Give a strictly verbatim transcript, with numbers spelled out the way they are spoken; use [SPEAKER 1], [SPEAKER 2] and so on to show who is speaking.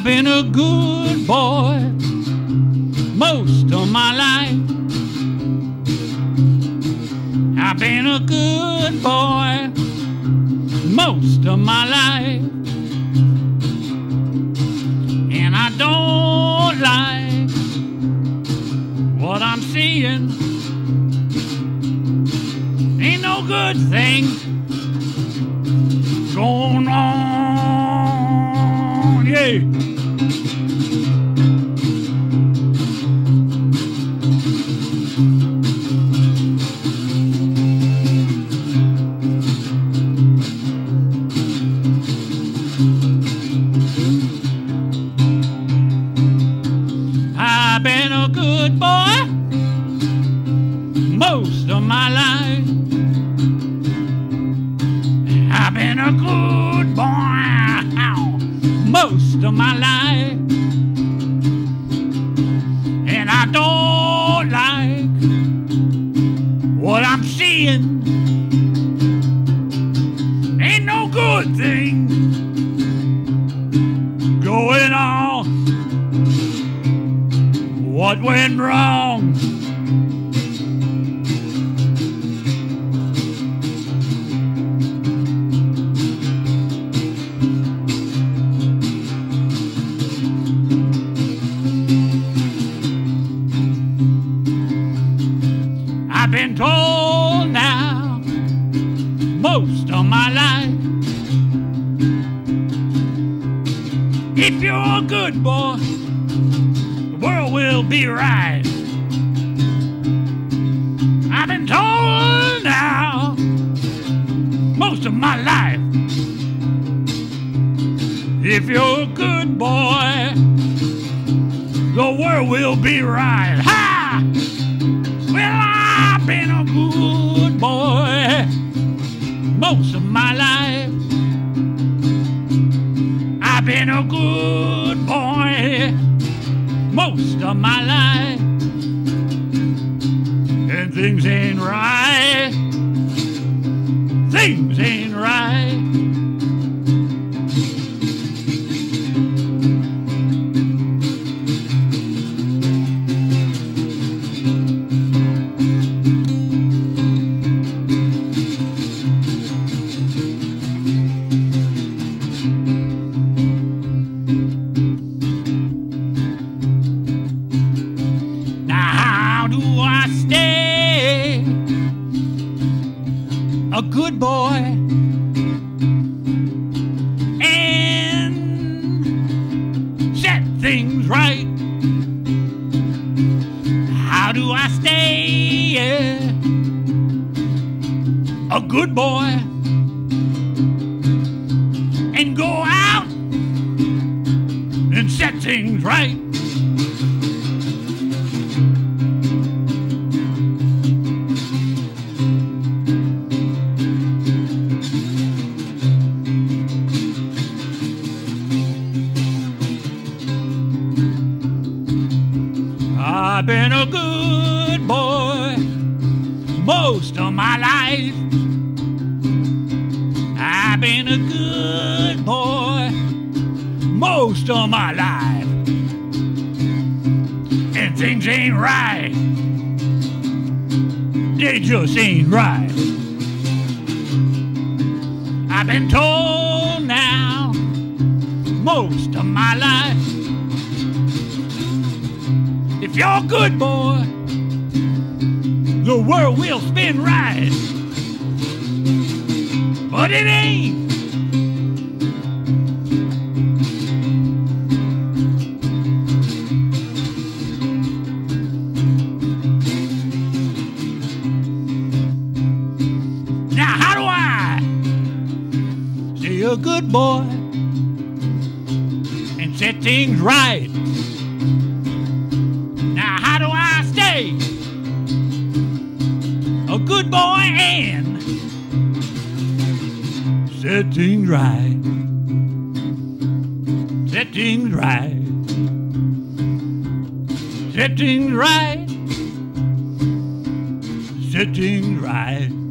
[SPEAKER 1] been a good boy most of my life. I've been a good boy most of my life. And I don't like what I'm seeing. Ain't no good thing going on, yeah. I've been a good boy most of my life. I've been a good boy most of my life. And I don't like what I'm seeing. Ain't no good thing going on. What went wrong? I've been told now most of my life, if you're a good boy, the world will be right. I've been told now most of my life, if you're a good boy, the world will be right. Ha! Well, I've been a good boy most of my life. I've been a good boy most of my life. And things ain't right. Things ain't right. How do I stay a good boy and set things right? How do I stay a good boy and go out and set things right? I've been a good boy most of my life. I've been a good boy most of my life. And things ain't right. They just ain't right. I've been told now most of my life, if you're a good boy, the world will spin right. But it ain't. Now how do I stay a good boy and set things right? Now how do I stay a good boy and set things right? Set things right. Set things right. Set things right.